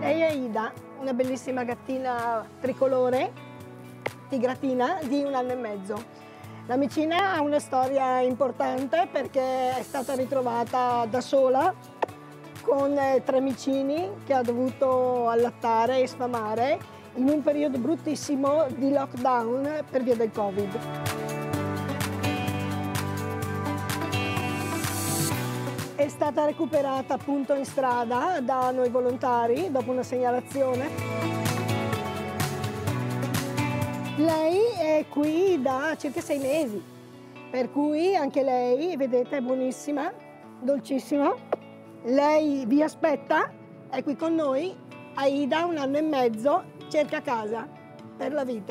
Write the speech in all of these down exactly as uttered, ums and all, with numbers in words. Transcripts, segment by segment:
Lei è Ida, una bellissima gattina tricolore, tigratina di un anno e mezzo. La micina ha una storia importante perché è stata ritrovata da sola con tre micini che ha dovuto allattare e sfamare in un periodo bruttissimo di lockdown per via del Covid. È stata recuperata appunto in strada da noi volontari dopo una segnalazione. Lei è qui da circa sei mesi, per cui anche lei, vedete, è buonissima, dolcissima. Lei vi aspetta, è qui con noi. Aida, un anno e mezzo, cerca casa per la vita.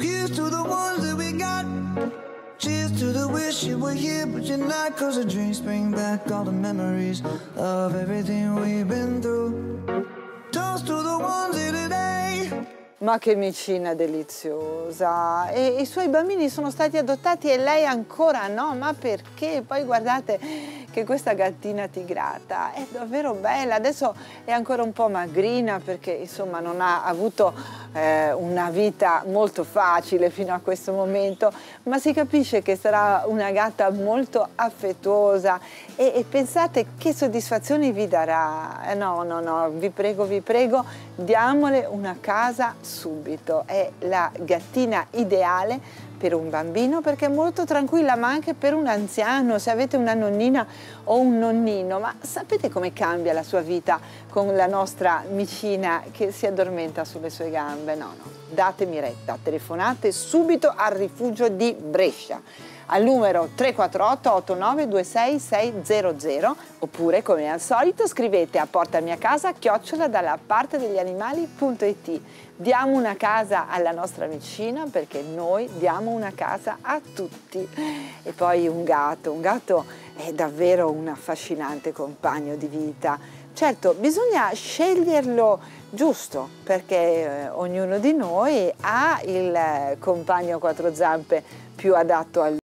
Cheers to the wish you were here, but you're not, 'cause the dreams bring back all the memories of everything we've been through. Toast to the ones here today. Ma che micina deliziosa! E i suoi bambini sono stati adottati e lei ancora no? Ma perché? Poi guardate che questa gattina tigrata è davvero bella. Adesso è ancora un po' magrina perché insomma non ha avuto eh, una vita molto facile fino a questo momento, ma si capisce che sarà una gatta molto affettuosa e, e pensate che soddisfazioni vi darà. Eh, no, no, no, vi prego, vi prego, diamole una casa subito. È la gattina ideale per un bambino perché è molto tranquilla, ma anche per un anziano, se avete una nonnina o un nonnino. Ma sapete come cambia la sua vita con la nostra micina che si addormenta sulle sue gambe? No, no, datemi retta, telefonate subito al rifugio di Brescia al numero tre quattro otto otto nove due sei sei zero zero oppure, come al solito, scrivete a portamiacasa chiocciola dalla parte degli animali punto it. Diamo una casa alla nostra micina perché noi diamo una casa a tutti. E poi un gatto, un gatto è davvero un affascinante compagno di vita. Certo, bisogna sceglierlo giusto perché eh, ognuno di noi ha il eh, compagno a quattro zampe più adatto a lui.